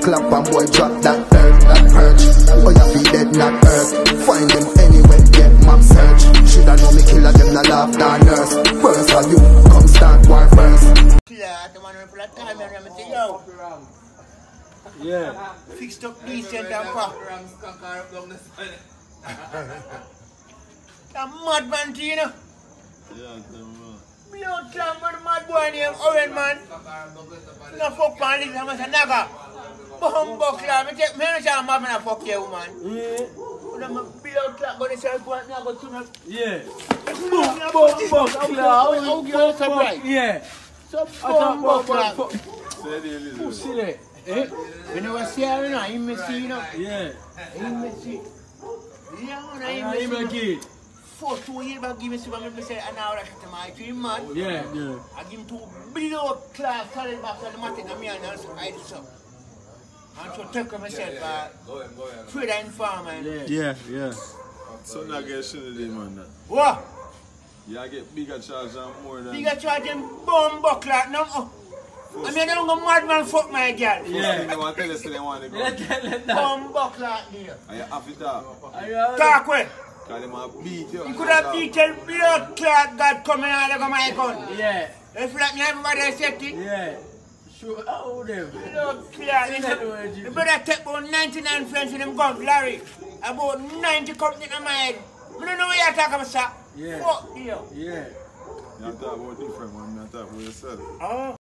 clap and boy drop that perk, that perch. Boy I feel dead not hurt. Find them anywhere, get map search. Shoulda know me killer them na laugh than nurse. Worse are you, come start war first. Yeah. Fixed up decent and pop. A madman to you know. Me don't climb with a mad boy named Owen man. No fuck man, this is a naga. Bumbo club, me take me no chance man a fuck you man. Yeah. I'm a blood club, but it's a good now go to Yeah. Bumbo club. How you surprise? Yeah. So bumbo club. See that? Eh? When you see her, you know, he me see, you know. Yeah. He me see. Yeah, man, I'm a kid. For 2 years back, give me some of say an hour to my dream man. Yeah, yeah. I give him 2 below class solid back on the matic and me and also I do so. And to take of myself, Fred and farmer. Yeah. So now get shit today, man. What? You get bigger charge and more than. Bigger charge than bomb buckler now. I mean, I don't go madman fuck my girl. Yeah. They want to tell us they want to go. Let that. Bomb buckler there. Are you happy talk? Talk way. Because they want to beat you. You could have beaten blood clot God coming out of my gun. Yeah. If like me everybody said it. Yeah. Sure. Oh, them. Blood clot. You better take about 99 friends in them guns, Larry. About 90 company in my head. I don't know what you're talking about, sir. Yeah. Fuck you. Yeah. You talk about different, man. You talk about yourself. Oh.